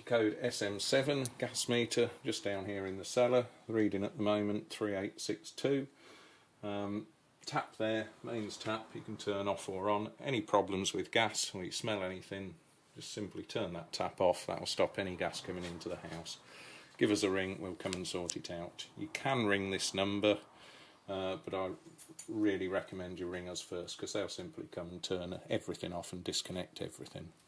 code SM7 gas meter just down here in the cellar. The reading at the moment 3862. Tap there, mains tap, you can turn off or on. Any problems with gas or you smell anything, just simply turn that tap off. That will stop any gas coming into the house. Give us a ring, we'll come and sort it out. You can ring this number, but I really recommend you ring us first, because they'll simply come and turn everything off and disconnect everything.